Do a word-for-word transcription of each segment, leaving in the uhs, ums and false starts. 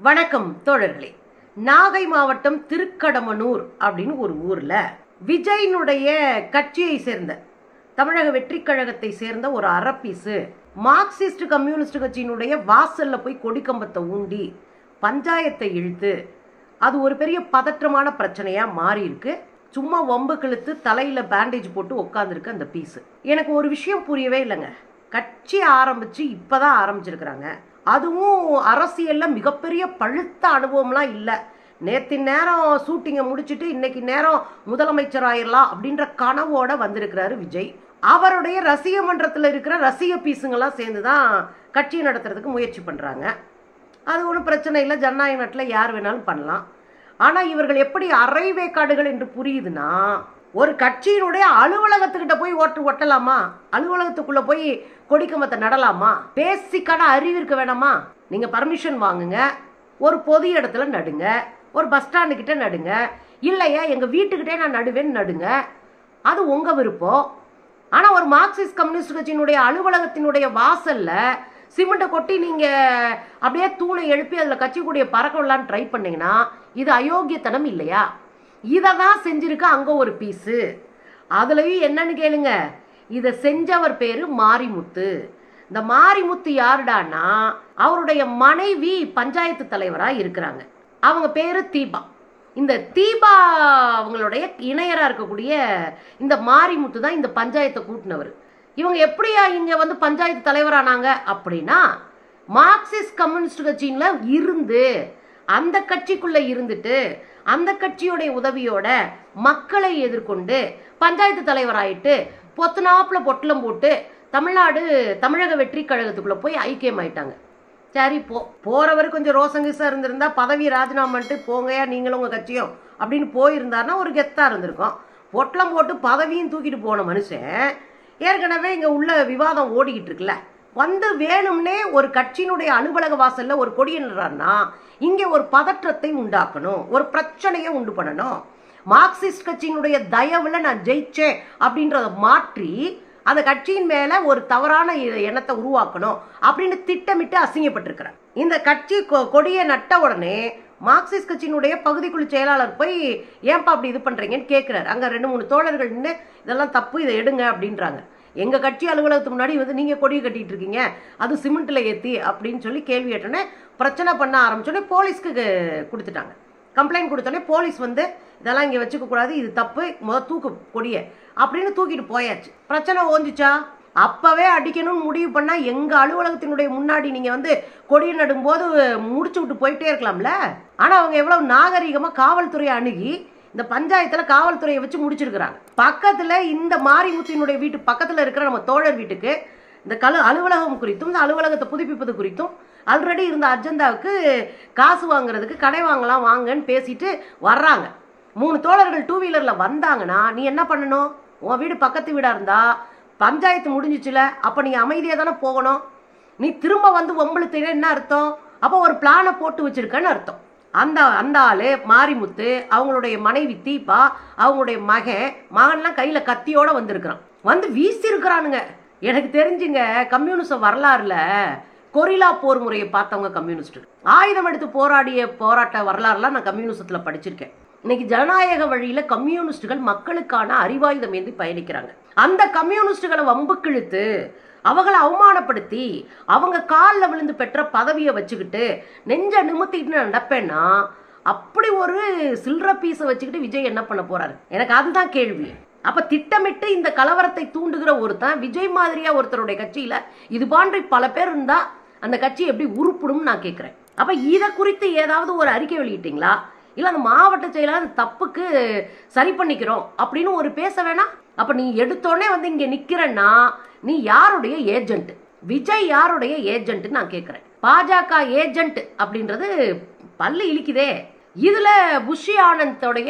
வணக்கம் தோழர்களே. நாகை மாவட்டம் திருக்கடமனூர் அப்படின்னு ஒரு ஊர்ல விஜயினுடைய கட்சியை சேர்ந்த தமிழக வெற்றி கழகத்தை சேர்ந்த ஒரு அரப்பீசு மார்க்சிஸ்ட் கம்யூனிஸ்ட் கட்சியினுடைய வாசல்ல போய் கொடிக்கம்பத்தை ஊண்டி பஞ்சாயத்தை இழுத்து அது ஒரு பெரிய பதற்றமான பிரச்சனையா மாறி இருக்கு. சும்மா வம்பு கிழித்து தலையில பேண்டேஜ் போட்டு உட்காந்துருக்கு அந்த பீஸு. எனக்கு ஒரு விஷயம் புரியவே இல்லைங்க. கட்சி ஆரம்பிச்சு இப்பதான் ஆரம்பிச்சிருக்கிறாங்க. அதுவும் அரசியல்ல மிகப்பெரிய பழுத்த அனுபவம்லாம் இல்லை. நேற்று நேரம் ஷூட்டிங்கை முடிச்சுட்டு இன்னைக்கு நேரம் முதலமைச்சர் ஆயிடலாம் அப்படின்ற கனவோட வந்திருக்கிறாரு விஜய். அவருடைய ரசிக மன்றத்தில் இருக்கிற ரசிக பீஸுங்கெல்லாம் சேர்ந்து தான் கட்சியை நடத்துறதுக்கு முயற்சி பண்ணுறாங்க. அது ஒன்றும் பிரச்சனை இல்லை, ஜனநாயக நாட்டில் யார் வேணாலும் பண்ணலாம். ஆனால் இவர்கள் எப்படி அரைவேக்காடுகள் என்று புரியுதுன்னா, ஒரு கட்சியினுடைய அலுவலகத்துக்கிட்ட போய் ஓட்டு ஒட்டலாமா? அலுவலகத்துக்குள்ள போய் கொடிக்கம்பத்தை நடலாமா? பேசிக்கான அறிவு இருக்க வேணாமா? நீங்க பர்மிஷன் வாங்குங்க, ஒரு பொது இடத்துல நடுங்க, ஒரு பஸ் ஸ்டாண்டு கிட்ட நடுங்க, இல்லையா எங்க வீட்டுக்கிட்டே நான் நடுவேன்னு நடுங்க, அது உங்க விருப்பம். ஆனா ஒரு மார்க்சிஸ்ட் கம்யூனிஸ்ட் கட்சியினுடைய அலுவலகத்தினுடைய வாசல்ல சிமெண்ட்டை கொட்டி நீங்க அப்படியே தூணை எழுப்பி அதுல கட்சி கூடிய பறக்க விடலான்னு ட்ரை பண்ணீங்கன்னா இது அயோக்கியத்தனம் இல்லையா? இதை தான் செஞ்சிருக்க அங்க ஒரு பீஸு. அதுலயும் என்னன்னு கேளுங்க, இதை செஞ்சவர் பேரு மாரிமுத்து. இந்த மாரிமுத்து யாருடானா அவருடைய மனைவி பஞ்சாயத்து தலைவரா இருக்கிறாங்க. அவங்க பேரு தீபா. இந்த தீபா அவங்களுடைய இணையரா இருக்கக்கூடிய இந்த மாரிமுத்து தான் இந்த பஞ்சாயத்தை கூட்டினவர். இவங்க எப்படியா இங்க வந்து பஞ்சாயத்து தலைவரானாங்க அப்படின்னா, மார்க்சிஸ்ட் கம்யூனிஸ்ட் கட்சியில இருந்து அந்த கட்சிக்குள்ள இருந்துட்டு அந்த கட்சியோடைய உதவியோட மக்களை எதிர்கொண்டு பஞ்சாயத்து தலைவராயிட்டு பொத்துனாப்புல பொட்டலம் போட்டு தமிழ்நாடு தமிழக வெற்றி கழகத்துக்குள்ள போய் ஐக்கியம் ஆயிட்டாங்க. சரி, போ போறவர் கொஞ்சம் ரோசங்கிசா இருந்திருந்தா பதவி ராஜினாமான்ட்டு போங்கயா நீங்களும் உங்க கட்சியும் அப்படின்னு போயிருந்தாருன்னா ஒரு கெத்தா இருந்திருக்கும். பொட்டலம் போட்டு பதவியும் தூக்கிட்டு போன மனுஷன் ஏற்கனவே இங்க உள்ள விவாதம் ஓடிக்கிட்டு இருக்குல்ல, வந்து வேணும்னே ஒரு கட்சியினுடைய அலுவலக வாசல்ல ஒரு கொடி என்னறான்னா இங்கே ஒரு பதற்றத்தை உண்டாக்கணும், ஒரு பிரச்சனையை உண்டு பண்ணணும். மார்க்சிஸ்ட் கட்சியினுடைய தயவுல நான் ஜெயிச்சேன் அப்படின்றத மாற்றி அந்த கட்சியின் மேல ஒரு தவறான எண்ணத்தை உருவாக்கணும் அப்படின்னு திட்டமிட்டு அசிங்கப்பட்டிருக்கிறார். இந்த கட்சி கொடியை நட்ட உடனே மார்க்சிஸ்ட் கட்சியினுடைய பகுதிக்குழு செயலாளர் போய் ஏன்பா அப்படி இது பண்றீங்கன்னு கேட்கிறாரு. அங்க ரெண்டு மூணு தோழர்கள் நின்று இதெல்லாம் தப்பு, இதை எடுங்க அப்படின்றாங்க. எங்க கட்சி அலுவலகத்துக்கு முன்னாடி வந்து நீங்க கொடியை கட்டிட்டு இருக்கீங்க, அது சிமெண்ட்ல ஏத்தி அப்படின்னு சொல்லி கேள்வி கேட்டோன்னே பிரச்சனை பண்ண ஆரம்பிச்சோடனே போலீஸ்க்கு கொடுத்துட்டாங்க. கம்ப்ளைண்ட் கொடுத்தோடனே போலீஸ் வந்து இதெல்லாம் இங்க வச்சுக்க கூடாது, இது தப்பு, முத தூக்கு கொடிய அப்படின்னு தூக்கிட்டு போயாச்சு. பிரச்சனை ஓஞ்சிச்சா? அப்பவே அடிக்கணும்னு முடிவு பண்ணா எங்க அலுவலகத்தினுடைய முன்னாடி நீங்க வந்து கொடியை நடும்போது முடிச்சு விட்டு போயிட்டே இருக்கலாம்ல. ஆனா அவங்க எவ்வளவு நாகரிகமா காவல்துறையை அணுகி இந்த பஞ்சாயத்துல காவல்துறையை வச்சு முடிச்சிருக்கிறாங்க. பக்கத்துல இந்த மாரிமுத்தினுடைய வீட்டு பக்கத்துல இருக்கிற நம்ம தோழர் வீட்டுக்கு இந்த கலு அலுவலகம் குறித்தும் இந்த அலுவலகத்தை புதுப்பிப்பது குறித்தும் ஆல்ரெடி இருந்த அஜெண்டாவுக்கு காசு வாங்குறதுக்கு கடை வாங்கலாம் வாங்கன்னு பேசிட்டு வர்றாங்க. மூணு தோழர்கள் டூ வீலர்ல வந்தாங்கன்னா நீ என்ன பண்ணணும்? உன் வீடு பக்கத்து வீடா இருந்தா பஞ்சாயத்து முடிஞ்சிச்சுல, அப்ப நீ அமைதியா தானே போகணும். நீ திரும்ப வந்து ஒம்பளுக்கு என்ன அர்த்தம்? அப்போ ஒரு பிளானை போட்டு வச்சிருக்கன்னு அர்த்தம். அந்த அந்த ஆளு மாரிமுத்து, அவங்களுடைய மனைவி தீபா, அவங்களுடைய மகன் மகன்லாம் கையில கத்தியோட வந்திருக்கிறான். வந்து வீசி இருக்கிறானுங்க. எனக்கு தெரிஞ்சுங்க, கம்யூனிஸ்ட வரலாறுல கொரில்லா போர் முறையை பார்த்தவங்க கம்யூனிஸ்ட். ஆயுதம் எடுத்து போராடிய போராட்ட வரலாறுலாம் நான் கம்யூனிஸ்டத்துல படிச்சிருக்கேன். இன்னைக்கு ஜனநாயக வழியில கம்யூனிஸ்டுகள் மக்களுக்கான அறிவாயுதம் ஏந்தி பயணிக்கிறாங்க. அந்த கம்யூனிஸ்டுகளை வம்பு கிழித்து அவங்களை அவமானப்படுத்தி அவங்க காலில் விழுந்து பெற்ற பதவியை வச்சுக்கிட்டு நெஞ்ச நிமித்திட்டு நடப்பேன்னா அப்படி ஒரு சில்லற பீஸை வச்சுக்கிட்டு விஜய் என்ன பண்ண போறாரு? எனக்கு அதுதான் கேள்வி. அப்ப திட்டமிட்டு இந்த கலவரத்தை தூண்டுகிற ஒருத்தன் விஜய் மாதிரியா ஒருத்தருடைய கட்சியில இது போன்ற பல பேர் இருந்தா அந்த கட்சி எப்படி உருப்பிடும் நான் கேட்கிறேன். அப்ப இதை குறித்து ஏதாவது ஒரு அறிக்கை வெளியிட்டீங்களா? இல்ல அந்த மாவட்ட செயலாளர் தப்புக்கு சரி பண்ணிக்கிறோம் அப்படின்னு ஒரு பேச வேணாம்? அப்ப நீ எடுத்தோடனே வந்து இங்க நிக்கிறன்னா நீ யாருடைய ஏஜென்ட்? விஜய் யாருடைய ஏஜென்ட் நான் கேட்கிறேன். பாஜக ஏஜென்ட் அப்படின்றது பல்லு இழிக்குதே. இதுல புஷி ஆனந்தோடைய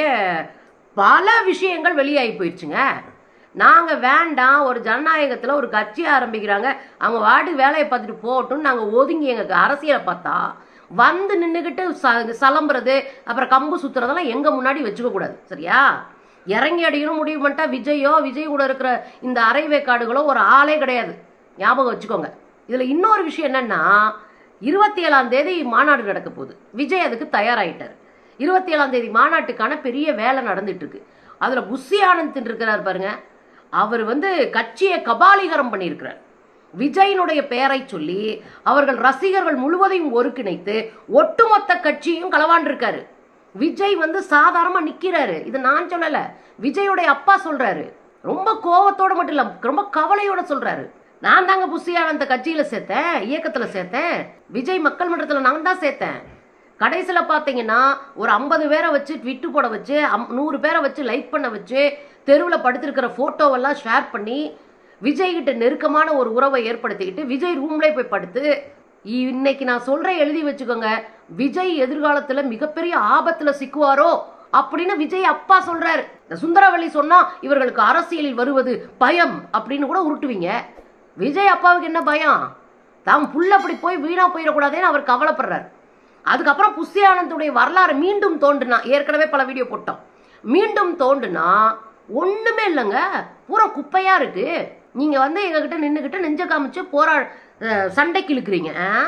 பல விஷயங்கள் வெளியாகி போயிடுச்சுங்க. நாங்க வேண்டாம், ஒரு ஜனநாயகத்துல ஒரு கட்சி ஆரம்பிக்கிறாங்க, அவங்க வாடி வேலையை பார்த்துட்டு போகட்டும், நாங்க ஒதுங்கி எங்க அரசியலை பார்த்தா வந்து நின்றுகிட்டு சலம்புறது அப்புறம் கம்பு சுத்துறதெல்லாம் எங்க முன்னாடி வச்சுக்க கூடாது, சரியா? இறங்கி அடிக்கணும் முடிவு பண்ணிட்டா விஜயோ விஜய் கூட இருக்கிற இந்த அரைவேக்காடுகளோ ஒரு ஆளே கிடையாது, ஞாபகம் வச்சுக்கோங்க. இதுல இன்னொரு விஷயம் என்னன்னா, இருபத்தி ஏழாம் தேதி மாநாடு நடக்க போகுது. விஜய் அதுக்கு தயாராயிட்டார். இருபத்தி ஏழாம் தேதி மாநாட்டுக்கான பெரிய வேலை நடந்துட்டு இருக்கு. அதுல புஷி ஆனந்த் இருக்கிறார் பாருங்க, அவர் வந்து கட்சியை கபாலீகரம் பண்ணியிருக்கிறார். விஜயினுடைய பெயரை சொல்லி அவர்கள் ரசிகர்கள் முழுவதையும் ஒருங்கிணைத்து ஒட்டுமொத்த கட்சியும் களவாண்டிருக்காரு. விஜய் வந்து சாதாரணமா நிக்கிறாரு. இது நான் சொல்லல, விஜயோடைய அப்பா சொல்றாரு. ரொம்ப கோவத்தோட மட்டும் இல்ல, ரொம்ப கவலையோட சொல்றாரு. நான் தாங்க புஷி ஆனந்த கட்சியில சேர்த்தேன், இயக்கத்துல சேர்த்தேன், விஜய் மக்கள் மன்றத்துல நான் தான் சேர்த்தேன். கடைசியில பாத்தீங்கன்னா ஒரு ஐம்பது பேரை வச்சு ட்விட்டு போட வச்சு, நூறு பேரை வச்சு லைக் பண்ண வச்சு, தெருவில் படுத்திருக்கிற போட்டோவெல்லாம் ஷேர் பண்ணி விஜய் கிட்ட நெருக்கமான ஒரு உறவை ஏற்படுத்திக்கிட்டு விஜய் ரூம்லேயே போய் படுத்து, இன்னைக்கு நான் சொல்றேன் எழுதி வச்சுக்கோங்க, விஜய் எதிர்காலத்துல மிகப்பெரிய ஆபத்துல சிக்குவாரோ அப்படின்னு விஜய் அப்பா சொல்றாரு. சுந்தரவல்லி சொன்னா இவர்களுக்கு அரசியலில் வருவது பயம் அப்படின்னு கூட உருட்டுவீங்க. விஜய் அப்பாவுக்கு என்ன பயம்? தாம் புள்ள அப்படி போய் வீணா போயிடக்கூடாதுன்னு அவர் கவலைப்படுறாரு. அதுக்கப்புறம் புஷி ஆனந்துடைய வரலாறு மீண்டும் தோன்றுனா, ஏற்கனவே பல வீடியோ போட்டோம், மீண்டும் தோன்றுனா ஒண்ணுமே இல்லைங்க, பூரா குப்பையா இருக்கு. நீங்க வந்து எங்ககிட்ட நின்றுகிட்ட நெஞ்ச காமிச்சு போரா சண்டைக்கு இழுக்கிறீங்க.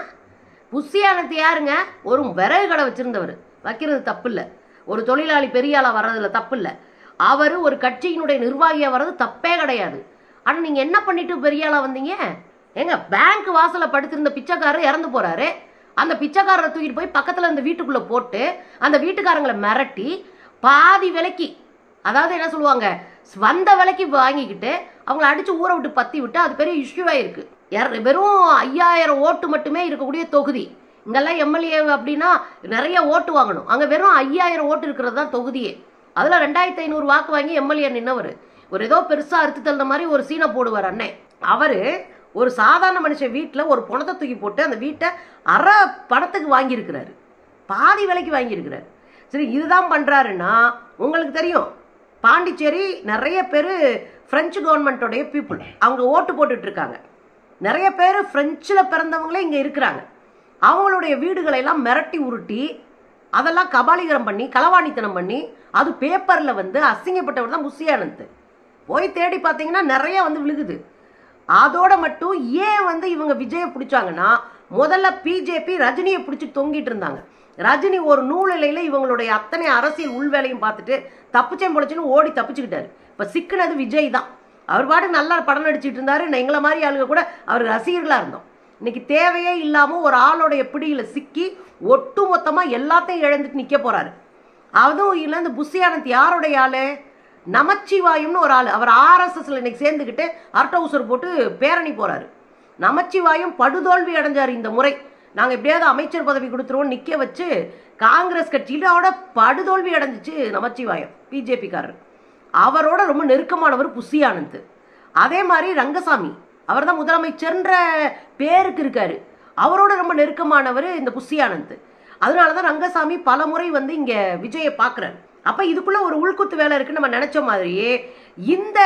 புஷி ஆனந்த் யாருங்க? ஒரு விறகு கடை வச்சிருந்தவர், வைக்கிறது தப்பு இல்லை. ஒரு தொழிலாளி பெரிய ஆளா வர்றதுல தப்பு இல்லை. அவரு ஒரு கட்சியினுடைய நிர்வாகியா வர்றது தப்பே கிடையாது. ஆனா நீங்க என்ன பண்ணிட்டு பெரிய ஆளா வந்தீங்க? எங்க பேங்க் வாசல படுத்திருந்த பிச்சைக்காரர் இறந்து போறாரு. அந்த பிச்சைக்காரரை தூக்கிட்டு போய் பக்கத்துல இந்த வீட்டுக்குள்ள போட்டு அந்த வீட்டுக்காரங்களை மிரட்டி பாதி விலைக்கு, அதாவது என்ன சொல்லுவாங்க, வந்த விலைக்கு வாங்கிக்கிட்டு அவங்களை அடிச்சு ஊற விட்டு பத்தி விட்டு அது பெரிய இஷ்யூ ஆயிருக்கு. வெறும் ஐயாயிரம் ஓட்டு மட்டுமே இருக்கக்கூடிய தொகுதி. இங்கெல்லாம் எம்எல்ஏ அப்படின்னா நிறைய ஓட்டு வாங்கணும், அங்க வெறும் ஐயாயிரம் ஓட்டு இருக்கிறது தான் தொகுதியே. அதுல ரெண்டாயிரத்தி ஐநூறு வாக்கு வாங்கி எம்எல்ஏ நின்னவர். ஒரு ஏதோ பெருசா அறுத்து தள்ளுற மாதிரி ஒரு சீனை போடுவார் அண்ணன். அவரு ஒரு சாதாரண மனுஷன் வீட்டில் ஒரு பணத்தை தூக்கி போட்டு அந்த வீட்டை அரை பணத்துக்கு வாங்கியிருக்கிறாரு, பாதி விலைக்கு வாங்கியிருக்கிறாரு. சரி, இதுதான் பண்றாருன்னா உங்களுக்கு தெரியும், பாண்டிச்சேரி நிறைய பேர் பிரெஞ்சு கவர்மெண்டோடைய பீப்புள், அவங்க ஓட்டு போட்டுட்டு இருக்காங்க. நிறைய பேர் பிரெஞ்சில் பிறந்தவங்களே இங்கே இருக்கிறாங்க. அவங்களுடைய வீடுகளை எல்லாம் மிரட்டி உருட்டி அதெல்லாம் கபாலீகரம் பண்ணி களவாணித்தனம் பண்ணி அது பேப்பரில் வந்து அசிங்கப்பட்டவர் தான் புஷி ஆனந்த். போய் தேடி பார்த்தீங்கன்னா நிறைய வந்து விழுகுது. அதோட மட்டும் ஏன் வந்து இவங்க விஜயை பிடிச்சாங்கன்னா, முதல்ல பிஜேபி ரஜினியை பிடிச்சி தொங்கிட்டு இருந்தாங்க. ரஜினி ஒரு நூலிலையில இவங்களுடைய அத்தனை அரசியல் உள்வேலையும் பார்த்துட்டு தப்பிச்சேன் பொழைச்சுன்னு ஓடி தப்பிச்சுக்கிட்டாரு. இப்போ சிக்கினது விஜய் தான். அவர் பாட்டு நல்லா படம் நடிச்சிட்டு இருந்தாரு. எங்களை மாதிரி ஆளுங்க கூட அவர் ரசிகர்களா இருந்தோம். இன்னைக்கு தேவையே இல்லாம ஒரு ஆளுடைய பிடியில சிக்கி ஒட்டு மொத்தமா எல்லாத்தையும் இழந்துட்டு நிக்க போறாரு. அதுவும் இல்லை, இந்த புஷி ஆனந்த் யாருடைய ஆளு? நமச்சிவாயும்னு ஒரு ஆளு. அவர் ஆர்எஸ்எஸ்ல இன்னைக்கு சேர்ந்துக்கிட்டு அரட்டவுசர் போட்டு பேரணி போறாரு. நமச்சிவாயும் படுதோல்வி அடைஞ்சாரு இந்த முறை. நாங்க எப்படியாவது அமைச்சர் பதவி கொடுத்துருவோம் நிக்க வச்சு காங்கிரஸ் கட்சியில அவட படுதோல்வி அடைஞ்சிச்சு நமச்சிவாயம், பிஜேபி காரர். அவரோட ரொம்ப நெருக்கமானவர் புஷி ஆனந்த். அதே மாதிரி ரங்கசாமி, அவர் தான் முதலமைச்சர்ன்ற பேருக்கு இருக்காரு, அவரோட ரொம்ப நெருக்கமானவர் இந்த புஷி ஆனந்த். அதனாலதான் ரங்கசாமி பல முறை வந்து இங்க விஜயை பாக்குறாரு. அப்ப இதுக்குள்ள ஒரு உள்குத்து வேலை இருக்கு. நம்ம நினைச்ச மாதிரியே இந்த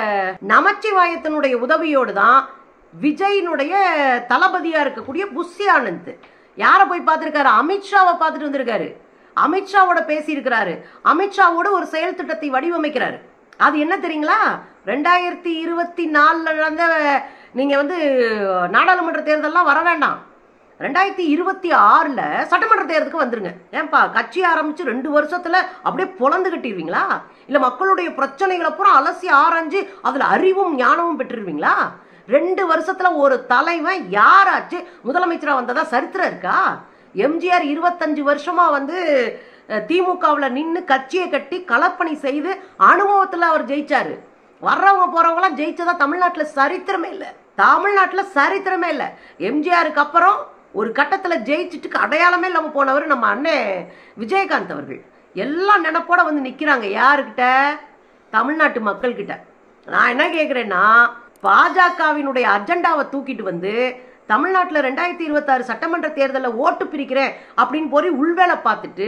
நமச்சிவாயத்தினுடைய உதவியோடு தான் விஜயினுடைய தளபதியா இருக்கக்கூடிய புஷி ஆனந்த் யாரை போய் பார்த்திருக்காரு? அமித்ஷாவை பார்த்துட்டு வந்திருக்காரு. அமித்ஷாவோட பேசி இருக்கிறாரு. அமித்ஷாவோட ஒரு செயல் திட்டத்தை வடிவமைக்கிறாரு. அது என்ன தெரியுங்களா? ரெண்டாயிரத்தி இருபத்தி நாலுல நடந்த நீங்க வந்து நாடாளுமன்ற தேர்தல்லாம் வர வேண்டாம், ரெண்டாயிரத்தி இருபத்தி ஆறுல சட்டமன்ற தேர்தலுக்கு வந்துருங்க. ஏன்பா கட்சி ஆரம்பிச்சு ரெண்டு வருஷத்துல அப்படியே பொழந்து கட்டிடுவீங்களா? இல்ல மக்களுடைய பிரச்சனைகளை பூரா அலசி ஆராய்ஞ்சு அதுல அறிவும் ஞானமும் பெற்றுருவீங்களா? ரெண்டு வருஷத்துல ஒரு தலைவன் யாராச்சு முதலமைச்சரா வந்ததா சரித்திரம் இருக்கா? எம்ஜிஆர் இருபத்தஞ்சு வருஷமா வந்து திமுகவில் நின்று கட்சியை கட்டி களப்பணி செய்து அனுபவத்துல அவர் ஜெயிச்சாரு. வர்றவங்க போறவங்களாம் ஜெயிச்சதா தமிழ்நாட்டில் சரித்திரமே இல்லை. தமிழ்நாட்டில் சரித்திரமே இல்லை. எம்ஜிஆருக்கு அப்புறம் ஒரு கட்டத்துல ஜெயிச்சுட்டு அடையாளமே இல்லாம போனவர் நம்ம அண்ணன் விஜயகாந்த் அவர்கள். எல்லாம் நினைப்போட வந்து நிக்கிறாங்க. யாருக்கிட்ட? தமிழ்நாட்டு மக்கள் கிட்ட. நான் என்ன கேட்கிறேன்னா, பாஜகவினுடைய அஜெண்டாவை தூக்கிட்டு வந்து தமிழ்நாட்டில் ரெண்டாயிரத்தி இருபத்தி ஆறு சட்டமன்ற தேர்தலில் ஓட்டு பிரிக்கிறேன் அப்படின்னு போய் உள்வேலை பார்த்துட்டு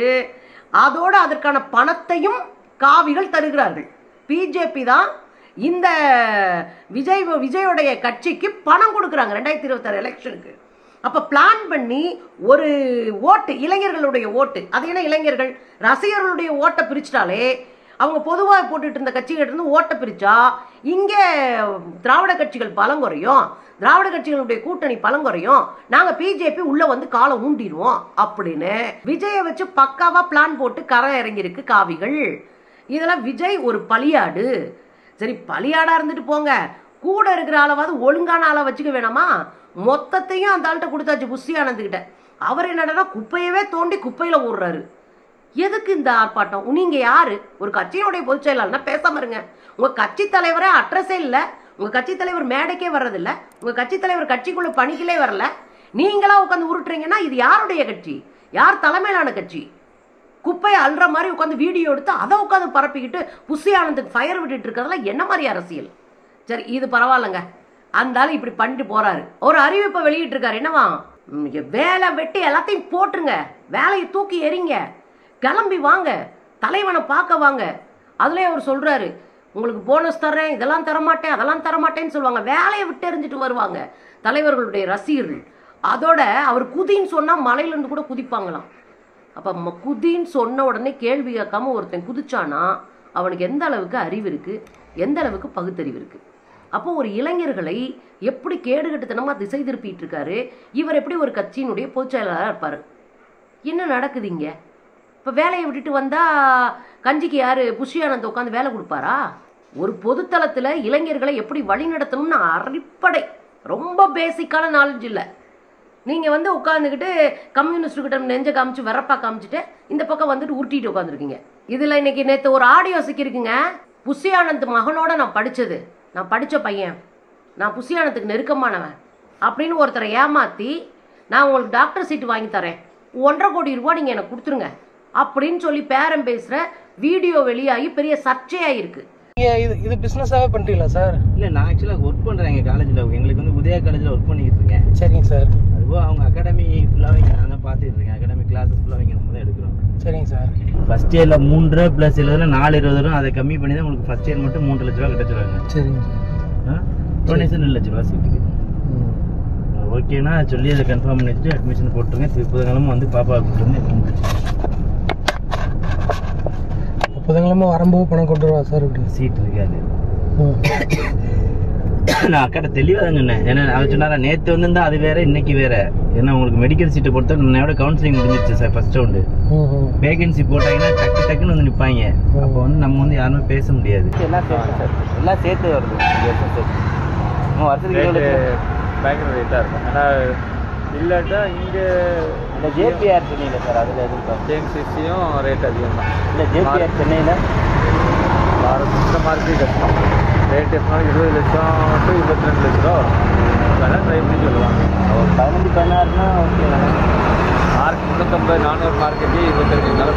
அதோட அதற்கான பணத்தையும் காவிகள் தருகிறார்கள். பிஜேபி தான் இந்த விஜய் விஜயோடைய கட்சிக்கு பணம் கொடுக்குறாங்க ரெண்டாயிரத்தி இருபத்தி ஆறு எலெக்ஷனுக்கு. அப்ப பிளான் பண்ணி ஒரு ஓட்டு, இளைஞர்களுடைய ஓட்டு, அது என்ன இளைஞர்கள் ரசிகர்களுடைய ஓட்டை பிரிச்சிட்டாலே அவங்க பொதுவாக போட்டுட்டு இருந்த கட்சிகிட்ட இருந்து ஓட்டை பிரிச்சா இங்கே திராவிட கட்சிகள் பலம் குறையும், திராவிட கட்சிகளுடைய கூட்டணி பலம் குறையும், நாங்க பிஜேபி உள்ள வந்து காலை ஊண்டிடுவோம் அப்படின்னு விஜயை வச்சு பக்காவா பிளான் போட்டு கரை இறங்கியிருக்கு காவிகள். இதெல்லாம் விஜய் ஒரு பலியாடு. சரி, பலியாடா இருந்துட்டு போங்க, கூட இருக்கிற ஆளாவது ஒழுங்கான ஆளை வச்சுக்க வேணாமா? மொத்தத்தையும் அந்த ஆள்கிட்ட கொடுத்தாச்சு புஷி ஆனந்துகிட்ட. அவர் என்னடா குப்பையவே தோண்டி குப்பையில ஓடுறாரு. எதுக்கு இந்த ஆர்ப்பாட்டம்? நீங்க யாரு? ஒரு கட்சியினுடைய பொதுச் செயலாளர்னா பேசாம இருங்க. உங்க கட்சி தலைவரே அட்ரஸே இல்லை, உங்க கட்சி தலைவர் மேடைக்கே வர்றதில்ல, உங்க கட்சி தலைவர் கட்சிக்குள்ள பணிகளே வரல, நீங்களா உட்காந்து உருட்டுறீங்கன்னா இது யாருடைய கட்சி? யார் தலைமையிலான கட்சி? குப்பையை அல்ற மாதிரி உட்காந்து வீடியோ எடுத்து அதை உட்காந்து பரப்பிக்கிட்டு புஷி ஆனந்துக்கு ஃபயர் விட்டுட்டு இருக்கிறதெல்லாம் என்ன மாதிரி அரசியல்? சரி, இது பரவாயில்லங்க. அந்த ஆள் இப்படி பண்ணிட்டு போறாரு. ஒரு அறிவிப்பை வெளியிட்டு இருக்காரு. என்னவா? வேலை வெட்டி எல்லாத்தையும் போட்டுருங்க, வேலையை தூக்கி எறிங்க, கிளம்பி வாங்க, தலைவனை பார்க்க வாங்க. அதுலேயே அவர் சொல்றாரு, உங்களுக்கு போனஸ் தர்றேன், இதெல்லாம் தரமாட்டேன், அதெல்லாம் தரமாட்டேன்னு சொல்லுவாங்க. வேலையை விட்டு எறிஞ்சிட்டு வருவாங்க தலைவர்களுடைய ரசிகர்கள். அதோட அவர் குதின்னு சொன்னா மலையிலிருந்து கூட குதிப்பாங்களாம். அப்ப குதின்னு சொன்ன உடனே கேள்வி கேட்காம ஒருத்தன் குதிச்சானா அவனுக்கு எந்த அளவுக்கு அறிவு இருக்கு, எந்த அளவுக்கு பகுத்தறிவு இருக்கு? அப்போ ஒரு இளைஞர்களை எப்படி கேடுகட்டுத்தனமா திசை திருப்பிட்டு இருக்காரு. இவர் எப்படி ஒரு கட்சியினுடைய பொதுச் செயலாளராக இருப்பாரு? என்ன நடக்குது இங்க? இப்போ வேலையை விட்டுட்டு வந்தா கஞ்சிக்கு யாரு புஷி ஆனந்த் உட்காந்து வேலை கொடுப்பாரா? ஒரு பொதுத்தளத்தில் இளைஞர்களை எப்படி வழி நடத்தணும்னு அடிப்படை ரொம்ப பேசிக்கான நாலேஜ் இல்லை. நீங்கள் வந்து உட்காந்துக்கிட்டு கம்யூனிஸ்டுக்கிட்ட நெஞ்ச காமிச்சு வரப்பா காமிச்சிட்டு இந்த பக்கம் வந்துட்டு உருட்டிட்டு உட்காந்துருக்கீங்க. இதில் இன்னைக்கு நேற்று ஒரு ஆடியோ சிக்கிருக்குங்க. புஷி ஆனந்த் மகனோட நான் படித்தது, நான் படித்த பையன், நான் புஷி ஆனந்துக்கு நெருக்கமானவன் அப்படின்னு ஒருத்தரை ஏமாற்றி நான் உங்களுக்கு டாக்டர் சீட்டு வாங்கி தரேன், ஒன்றரை கோடி ரூபா நீங்கள் எனக்கு கொடுத்துருங்க அப்படின்னு சொல்லி பேரம் பேசுகிற வீடியோ வெளியாகி பெரிய சர்ச்சையாயிருக்கு. இது இது பிஸ்னஸாகவே பண்ணுறீங்களா சார்? இல்லை, நான் ஆக்சுவலாக ஒர்க் பண்ணுறேன் எங்கள் காலேஜில். எங்களுக்கு வந்து உதயா காலேஜில் ஒர்க் பண்ணிக்கிட்டு இருக்கேன். சரிங்க சார். அதுபோல் அவங்க அகாடமி ஃபுல்லாகவே இங்கே நான் தான் பார்த்துட்டு இருக்கேன். அகாடமி கிளாஸஸ் ஃபுல்லாக இங்கே நம்ம தான் எடுக்கிறோம். சரிங்க சார். ஃபஸ்ட் இயரில் மூன்று ப்ளஸ் எழுபதுல நாலு இருபது வரும். அதை கம்மி பண்ணி தான் உங்களுக்கு ஃபஸ்ட் இயர் மட்டும் மூன்று லட்ச ரூபா கிடச்சிருவாங்க. சரிங்க சார். டொனேஷன் ரெண்டு லட்ச ரூபா சீட்டுக்கு. ஓகேண்ணா சொல்லி அதை கன்ஃபார்ம் பண்ணிட்டு அட்மிஷன் போட்டுருங்க. புதன்கிழமை வந்து பாப்பா கூப்பிட்டு வந்து எதுவும் முடிச்சு புதன்கிழமை வரும்போது பணம் கொண்டு வருவா சார்? இப்படி சீட் இருக்காது. நான் அக்கட தெளிவாக தான் சொன்னேன். ஏன்னா அவர் சொன்னாரா நேற்று வந்து அது வேற இன்னைக்கு வேற. ஏன்னா உங்களுக்கு மெடிக்கல் சீட்டை பொறுத்த என்னோட கவுன்சிலிங் முடிஞ்சிருச்சு சார். ஃபர்ஸ்ட் ரவுண்டு வேகன்சி போட்டாங்கன்னா டக்கு டக்குன்னு வந்து நிற்பாங்க. அப்போ வந்து நம்ம வந்து யாருமே பேச முடியாது. எல்லாம் சேர்த்து சார் எல்லாம் சேர்த்து வருது. வருஷத்துக்கு பயங்கர ரேட்டாக இருக்கும். ஏன்னா இல்லாட்டா இங்கே இந்த ஜேபிஆர் சென்னையில் சார் அதில் எதிர்ப்போம். ஜேஎம்சிசியும் ரேட் அதிகம் தான். இல்லை ஜேபிஆர் சென்னையில் இந்த மார்க்கெட் கஷ்டம். ரேட் எப்படினாலும் இருபது லட்சம் டு இருபத்தி ரெண்டு லட்ச ரூபா வரும். அதெல்லாம் ட்ரை பண்ணி சொல்லுவாங்க. ஒரு பதினஞ்சு பதினாறுனா ஓகே. மார்க் முந்நூற்றம்பது நானூறு மார்க்கெட்லேயே இருபத்தஞ்சு நாள்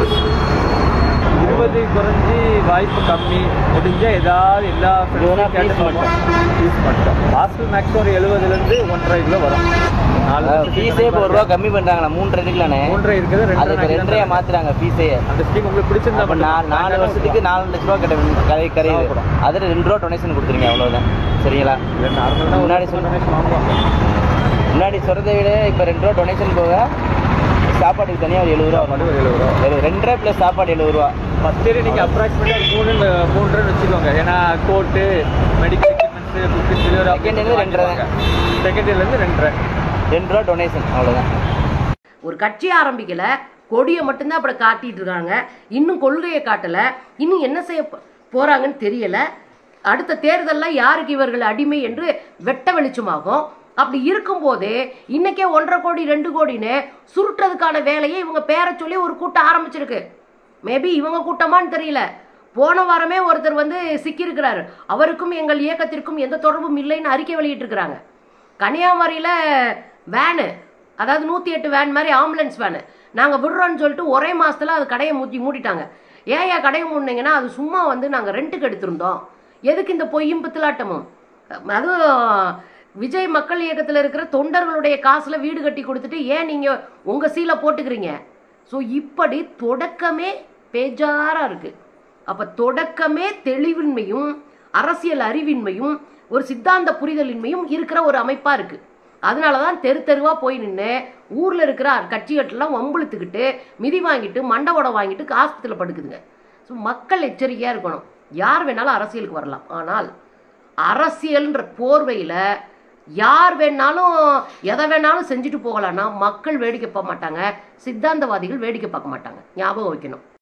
இருபது குறைஞ்சி வாய்ப்பு கம்மி. முடிஞ்சால் ஏதாவது எல்லா ஃபீஸ் மட்டும் ஹாஸ்டல் மேக்ஸிமம் ஒரு எழுபதுலேருந்து ஒன்றரை கிலோ வரும். நாலு ஃபீஸே இப்போ ஒரு ரூபா கம்மி பண்ணுறாங்களா? மூன்றரை இருக்குல்லண்ணே. மூன்றரை இருக்குது, ரெண்டு ரெண்டரையா மாற்றுறாங்க ஃபீஸே. அந்த ஸ்கீம் உங்களுக்கு பிடிச்சிருந்தா அப்போ நாலு நாலு வருஷத்துக்கு நாலு லட்ச ரூபா கிட்ட கரை கரையுது. அதில் ரெண்டு ரூபா டொனேஷன் கொடுத்துருங்க, அவ்வளோதான். சரிங்களா? நார்மலாக முன்னாடி சொன்ன டொனேஷன் வாங்குவாங்க. முன்னாடி சொல்கிறத விட இப்போ ரெண்டு ரூபா டொனேஷன் போக சாப்பாட்டுக்கு தனியாக ஒரு எழுபது ரூபா மட்டும் ஒரு எழுபது ரூபா எழுபது ரெண்டரை ப்ளஸ் சாப்பாடு எழுபது ரூபா. ஃபஸ்ட் இயர் நீங்கள் அப்ராக்சிமேட்டாக மூணு மூன்றுன்னு வச்சுக்கோங்க. ஏன்னா கோட்டு medical equipments fifteen delivery second இயர்லேருந்து ரெண்டரை செகண்ட் இயர்லேருந்து ரெண்டரை ரெண்டு ரூபா டொனேஷன், அவ்வளோதான். ஒரு கட்சி ஆரம்பிக்கல, கொடியை மட்டும்தான் அப்படி காட்டிட்டு இருக்காங்க. இன்னும் கொள்கையை காட்டலை. இன்னும் என்ன செய்ய போறாங்கன்னு தெரியல. அடுத்த தேர்தலில் யாருக்கு இவர்கள் அடிமை என்று வெட்ட வெளிச்சமாகும். அப்படி இருக்கும்போதே இன்னைக்கே ஒன்றரை கோடி ரெண்டு கோடின்னு சுருட்டுறதுக்கான வேலையை இவங்க பேரை சொல்லி ஒரு கூட்டம் ஆரம்பிச்சிருக்கு. மேபி இவங்க கூட்டமான்னு தெரியல. போன வாரமே ஒருத்தர் வந்து சிக்கியிருக்கிறாரு. அவருக்கும் எங்கள் இயக்கத்திற்கும் எந்த தொடர்பும் இல்லைன்னு அறிக்கை வெளியிட்டிருக்கிறாங்க. கன்னியாகுமரியில் வேனு, அதாவது நூற்றி எட்டு வேன் மாதிரி ஆம்புலன்ஸ் வேனு நாங்கள் விடுறோன்னு சொல்லிட்டு ஒரே மாதத்தில் அது கடையை மூட்டி மூடிட்டாங்க. ஏன் ஏன் கடையை மூடினீங்கன்னா அது சும்மா வந்து நாங்கள் ரெண்ட்டுக்கு எடுத்திருந்தோம். எதுக்கு இந்த பொய்யும் பித்தலாட்டமும்? அதுவும் விஜய் மக்கள் இயக்கத்தில் இருக்கிற தொண்டர்களுடைய காசில் வீடு கட்டி கொடுத்துட்டு ஏன் நீங்கள் உங்கள் சீலை போட்டுக்கிறீங்க? ஸோ இப்படி தொடக்கமே பேஜாராக இருக்குது. அப்போ தொடக்கமே தெளிவின்மையும் அரசியல் அறிவின்மையும் ஒரு சித்தாந்த புரிதலின்மையும் இருக்கிற ஒரு அமைப்பாக இருக்குது. அதனால தான் தெரு தெருவாக போய் நின்று ஊரில் இருக்கிற கட்சிகட்டெல்லாம் வம்புழுத்துக்கிட்டு மிதி வாங்கிட்டு மண்டை உடை வாங்கிட்டு ஆஸ்பத்திரியில் படுக்குதுங்க. ஸோ மக்கள் எச்சரிக்கையாக இருக்கணும். யார் வேணாலும் அரசியலுக்கு வரலாம், ஆனால் அரசியல்ன்ற போர்வையில் யார் வேணாலும் எதை வேணாலும் செஞ்சுட்டு போகலான்னா மக்கள் வேடிக்கை பார்க்க மாட்டாங்க, சித்தாந்தவாதிகள் வேடிக்கை பார்க்க மாட்டாங்க. ஞாபகம் வைக்கணும்.